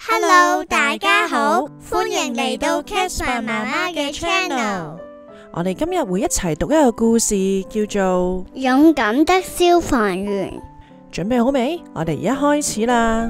Hello， 大家好，歡迎嚟到 Casper 媽媽嘅 channel。 我哋今日會一齊讀一個故事，叫做勇敢的消防員。 準備好未？我哋而家開始啦。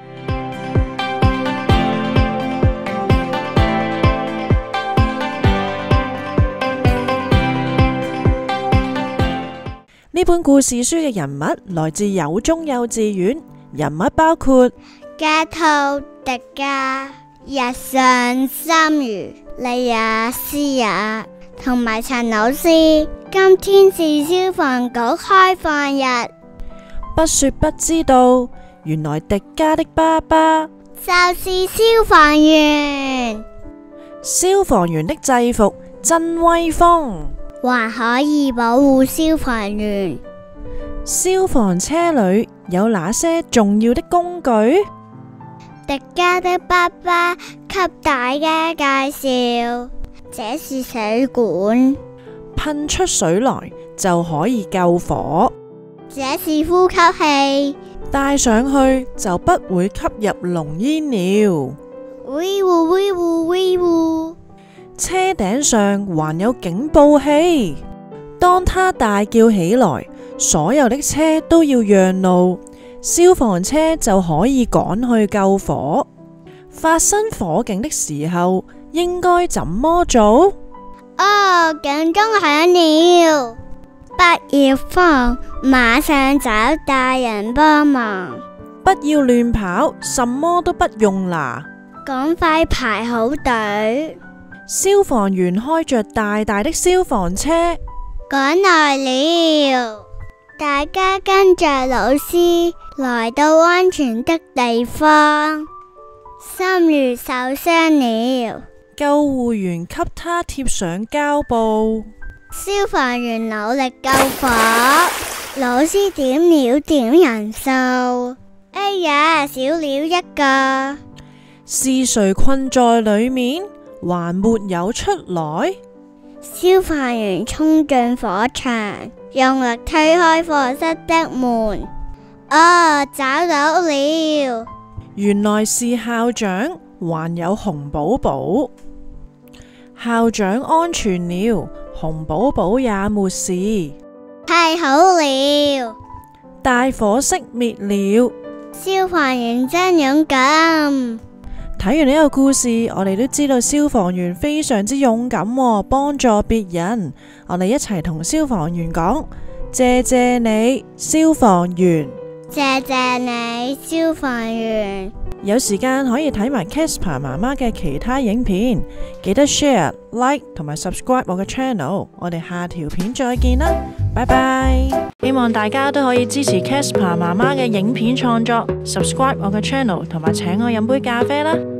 呢本故事書嘅人物來自友中幼稚園，人物包括加兔、迪迦、日上、三如、莉亞、思雅同埋陳老師。今天是消防局開放日。 不說不知道，原來迪迦的爸爸就是消防員。 消防員的制服真威風， 還可以保護消防員。 消防車裏有哪些重要的工具？ 迪迦的爸爸給大家介紹，這是水管， 噴出水來就可以救火。 這是呼吸器， 戴上去就不會吸入濃煙了。 威呼威呼威呼。 車頂上還有警報器，當它大叫起來，所有的車都要讓路，消防車就可以趕去救火。發生火警的時候應該怎麼做？ 哦，警鐘響了，不要慌，馬上找大人幫忙。 不要亂跑，什麼都不用拿， 趕快排好隊。 消防員開着大大的消防車趕來了，大家跟着老師來到安全的地方。心如受傷了， 救護員給他貼上膠布。 消防員努力救火，老師點了點人數。哎呀，少了一個， 是誰困在裏面，還沒有出來？ 消防員衝進火場，用力推開課室的門。哦，找到了， 原來是校長，還有洪寶寶。校長安全了，洪寶寶也沒事。 太好了， 大火熄滅了。 消防員真勇敢。 睇完呢個故事，我哋都知道消防員非常之勇敢喎，幫助別人。我哋一齊同消防員講：謝謝你，消防員。 謝謝你，消防員。 有時間可以睇埋 Casper 媽媽嘅其他影片，記得 share、like 同埋 subscribe 我嘅 channel。我哋下條片再見啦，拜拜！希望大家都可以支持 Casper 媽媽嘅影片創作，subscribe 我嘅 channel 同埋請我飲杯咖啡啦。